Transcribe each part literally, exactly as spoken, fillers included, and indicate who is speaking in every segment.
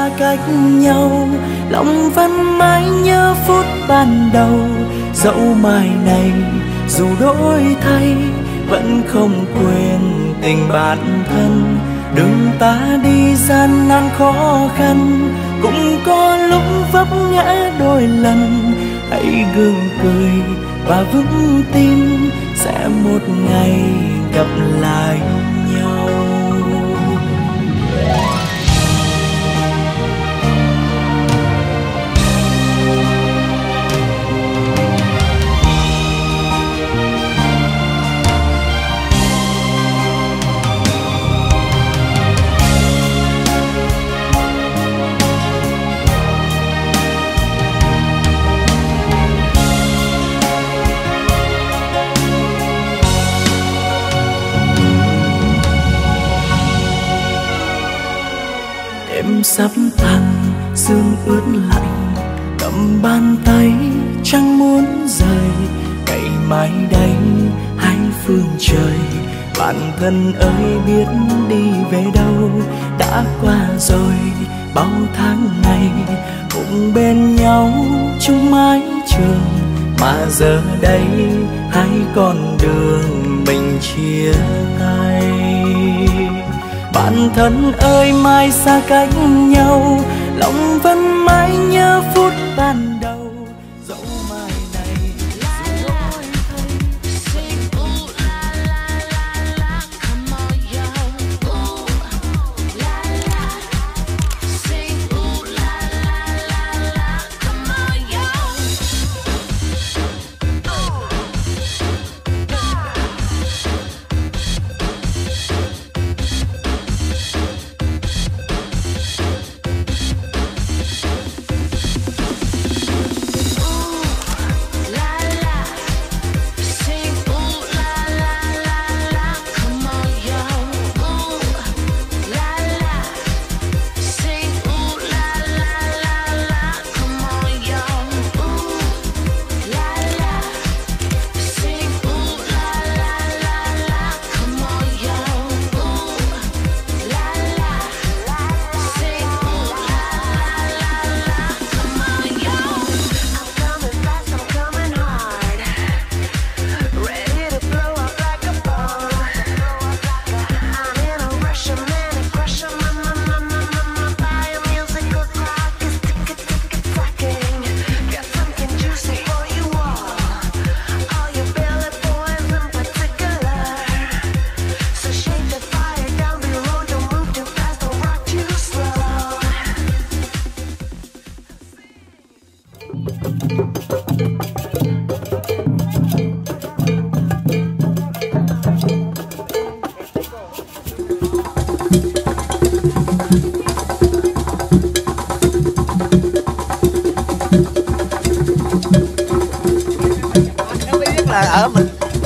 Speaker 1: xa cách nhau, lòng vẫn mãi nhớ phút ban đầu. Dẫu mai này dù đổi thay, vẫn không quên tình bản thân. Đừng ta đi gian nan khó khăn, cũng có lúc vấp ngã đôi lần. Hãy gương cười và vững tin, sẽ một ngày gặp lại nhau. Đêm sắp tàn, sương ướt lạnh, cầm bàn tay chẳng muốn rời. Ngày mai đây hai phương trời, bản thân ơi biết đi về đâu. Đã qua rồi bao tháng ngày, cùng bên nhau chung mái trường. Mà giờ đây hai con đường mình chia tay. Bản thân ơi mai xa cách nhau, lòng vẫn mãi nhớ phút ban đầu. Dẫu mai này dù đổi thay.
Speaker 2: Là ở mình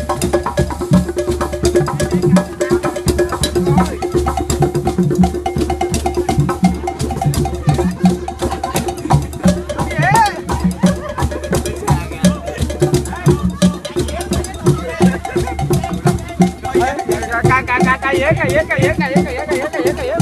Speaker 2: ca ca ca ca dế ca dế ca dế ca dế ca dế ca dế ca dế ca dế.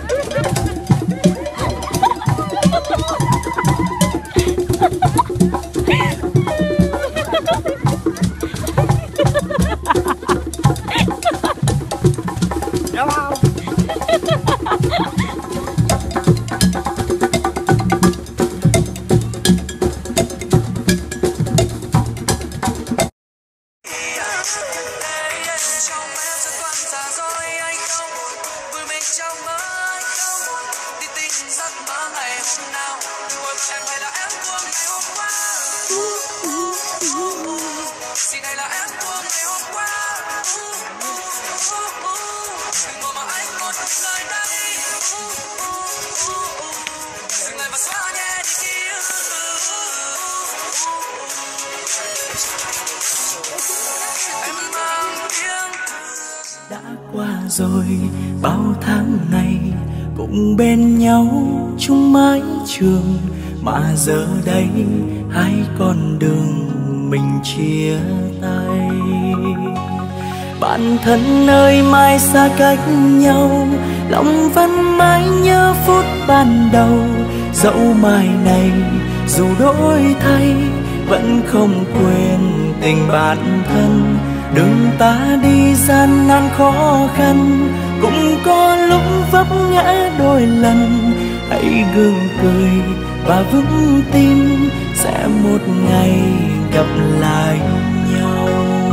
Speaker 1: Đã qua rồi bao tháng ngày, cùng bên nhau chung mái trường. Mà giờ đây hai con đường mình chia tay. Bạn thân ơi mai xa cách nhau, lòng vẫn mãi nhớ phút ban đầu. Dẫu mai này dù đổi thay, vẫn không quên tình bạn thân. Đường ta đi gian nan khó khăn, cũng có lúc vấp ngã đôi lần. Hãy gương cười và vững tin, sẽ một ngày gặp lại nhau.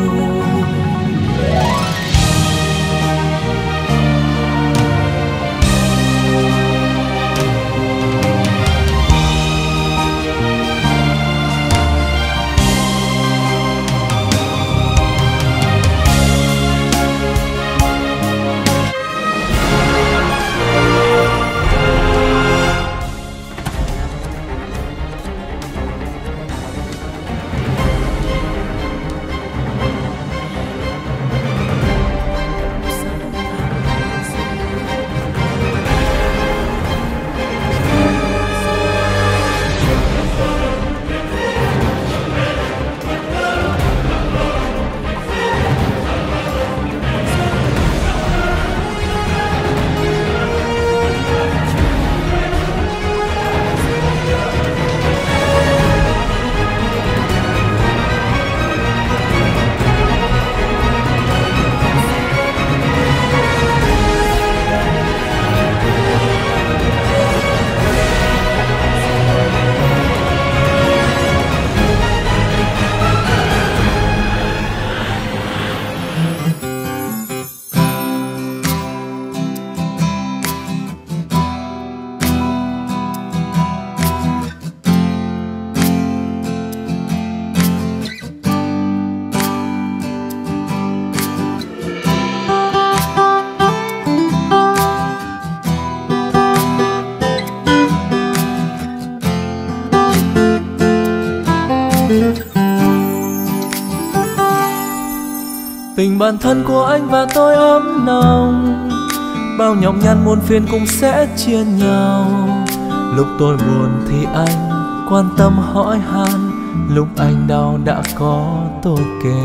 Speaker 3: Tình bạn thân của anh và tôi ấm nồng, bao nhọc nhằn muôn phiền cũng sẽ chia nhau. Lúc tôi buồn thì anh quan tâm hỏi han, lúc anh đau đã có tôi kề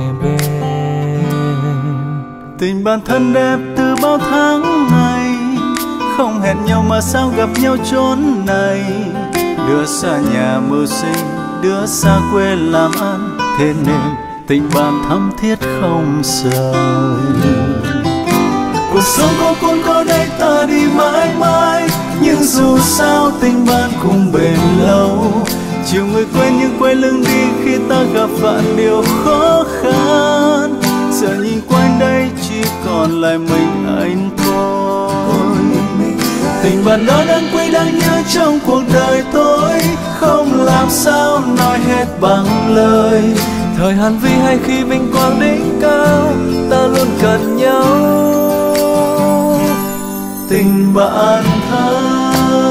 Speaker 3: bên.
Speaker 4: Tình bạn thân đẹp từ bao tháng ngày, không hẹn nhau mà sao gặp nhau chốn này. Đứa xa nhà mưu sinh, đứa xa quê làm ăn, thế nên tình bạn thắm thiết không rời. Cuộc sống có cũng có đây ta đi mãi mãi, nhưng dù sao tình bạn cũng bền lâu. Chiều người quên nhưng quay lưng đi khi ta gặp vạn điều khó khăn. Giờ nhìn quanh đây chỉ còn lại mình anh thôi. Tình bạn đó đáng quý đáng nhớ trong cuộc đời tôi, không làm sao nói hết bằng lời.
Speaker 3: Thời Hàn Vi hay khi vinh quang đỉnh cao, ta luôn cần nhau.
Speaker 4: Tình bạn thân.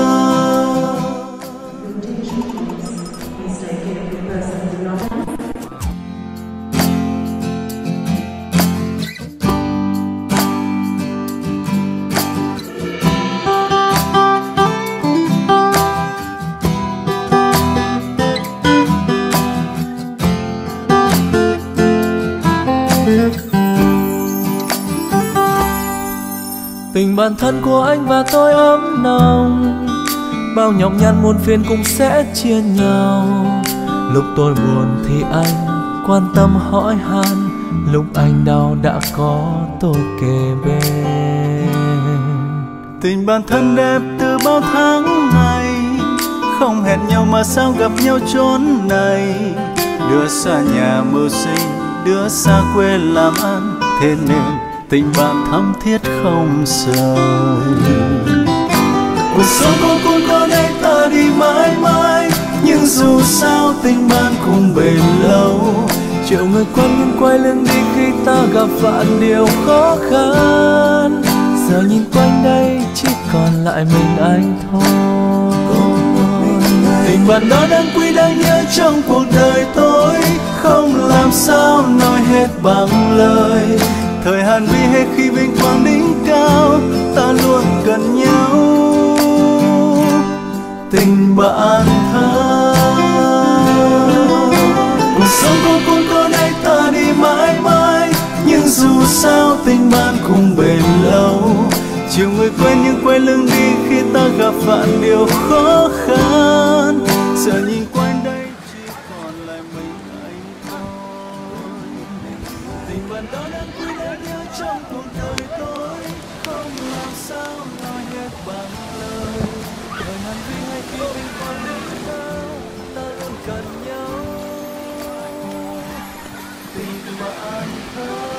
Speaker 3: Tình bạn thân của anh và tôi ấm nồng, bao nhọc nhằn muôn phiền cũng sẽ chia nhau. Lúc tôi buồn thì anh quan tâm hỏi han, lúc anh đau đã có tôi kề bên.
Speaker 4: Tình bạn thân đẹp từ bao tháng ngày, không hẹn nhau mà sao gặp nhau chốn này. Đứa xa nhà mưu sinh, đứa xa quê làm ăn, thế nên tình bạn thắm thiết không rời. Cuộc sống có cũng có đây ta đi mãi mãi, nhưng dù sao tình bạn cũng bền lâu.
Speaker 3: Triệu người quen nhưng quay lưng đi khi ta gặp vạn điều khó khăn. Giờ nhìn quanh đây chỉ còn lại mình anh thôi.
Speaker 4: Tình bạn đó đáng quý đáng nhớ trong cuộc đời tôi, không làm sao nói hết bằng lời. Thời Hàn Vi hay khi vinh quang đỉnh cao, ta luôn cần nhau. Tình bạn thân. Cuộc sống có cũng có đây ta đi mãi mãi, nhưng dù sao tình bạn cũng bền lâu. Chiều người quên nhưng quay lưng đi khi ta gặp vạn điều khó khăn. Giờ nhìn quanh đây chỉ còn lại mình anh thôi. Tình bạn đó đang quý đáng nhớ trong cuộc đời tôi, không làm sao nói hết bằng lời.
Speaker 3: Thời ngàn vi hay khi mình còn đến đâu, ta luôn cần nhau.
Speaker 4: Tình bạn thôi.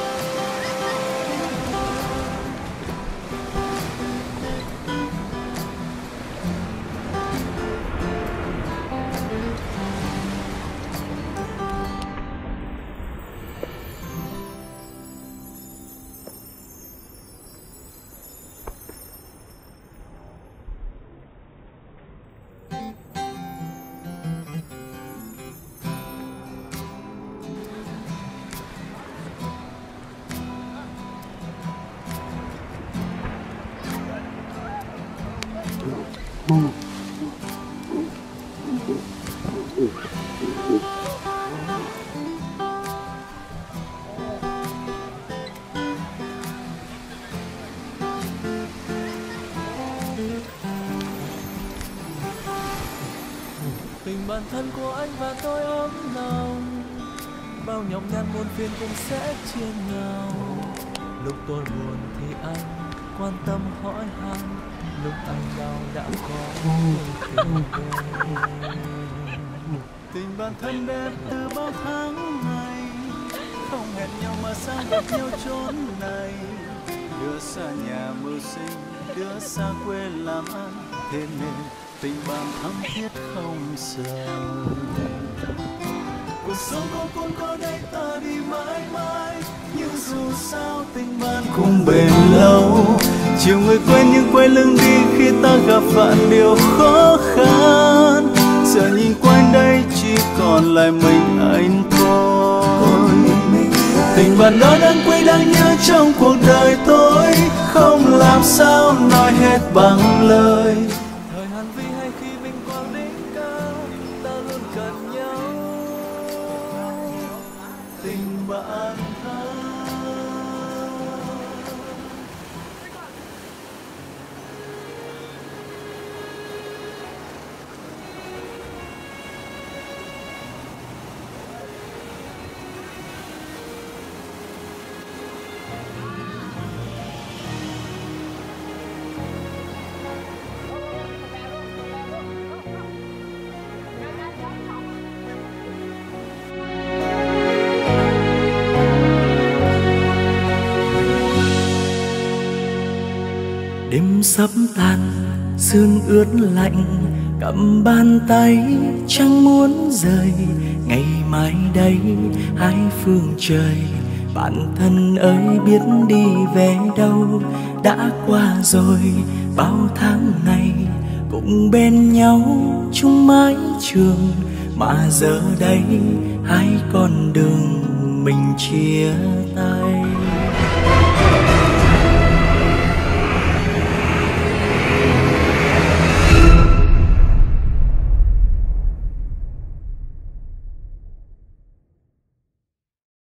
Speaker 3: Tình bản thân của anh và tôi ấm nồng, bao nhọc nhằn muôn phiền cũng sẽ chia nhau. Lúc tôi buồn thì anh quan tâm hỏi han, lúc anh đau đã có tình về.
Speaker 4: Tình bản thân đẹp từ bao tháng ngày, không hẹn nhau mà sao gặp nhau chốn này. Đưa xa nhà mưu sinh, đưa xa quê làm ăn, thế nên tình bạn thắm thiết không sầu. Cuộc sống không còn có đây ta đi mãi mãi, nhưng dù sao tình bạn cũng bền lâu. Chiều người quên nhưng quay lưng đi khi ta gặp vạn điều khó khăn. Giờ nhìn quanh đây chỉ còn lại mình anh thôi. Tình bạn đó đáng quý đáng nhớ trong cuộc đời tôi, không làm sao nói hết bằng lời.
Speaker 3: Thời ngàn vi hay khi mình còn đỉnh cao, ta luôn cần nhau.
Speaker 4: Tình bạn thân.
Speaker 1: Đêm sắp tan, sương ướt lạnh, cầm bàn tay chẳng muốn rời. Ngày mai đây hai phương trời, bạn thân ơi biết đi về đâu. Đã qua rồi bao tháng ngày, cùng bên nhau chung mái trường, mà giờ đây hai con đường mình chia tay.